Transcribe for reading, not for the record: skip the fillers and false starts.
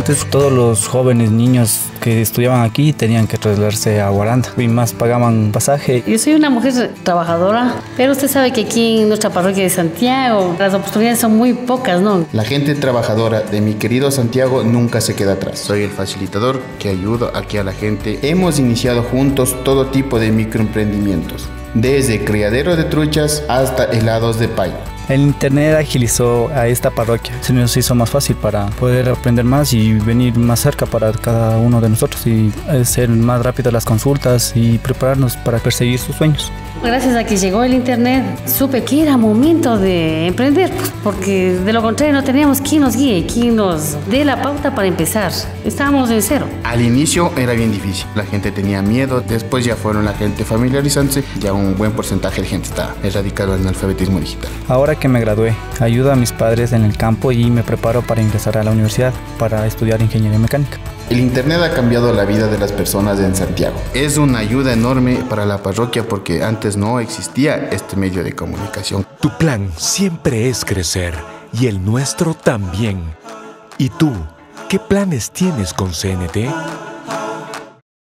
Antes todos los jóvenes niños que estudiaban aquí tenían que trasladarse a Guaranda y más pagaban pasaje. Yo soy una mujer trabajadora, pero usted sabe que aquí en nuestra parroquia de Santiago las oportunidades son muy pocas, ¿no? La gente trabajadora de mi querido Santiago nunca se queda atrás. Soy el facilitador que ayuda aquí a la gente. Hemos iniciado juntos todo tipo de microemprendimientos, desde criadero de truchas hasta helados de pay. El internet agilizó a esta parroquia, se nos hizo más fácil para poder aprender más y venir más cerca para cada uno de nosotros y hacer más rápido las consultas y prepararnos para perseguir sus sueños. Gracias a que llegó el internet, supe que era momento de emprender, porque de lo contrario no teníamos quien nos guíe, quien nos dé la pauta para empezar. Estábamos en cero. Al inicio era bien difícil, la gente tenía miedo, después ya fueron la gente familiarizándose, ya un buen porcentaje de gente está erradicado en el alfabetismo digital. Ahora que me gradué, ayudo a mis padres en el campo y me preparo para ingresar a la universidad para estudiar ingeniería mecánica. El internet ha cambiado la vida de las personas en Santiago. Es una ayuda enorme para la parroquia porque antes no existía este medio de comunicación. Tu plan siempre es crecer y el nuestro también. ¿Y tú, qué planes tienes con CNT?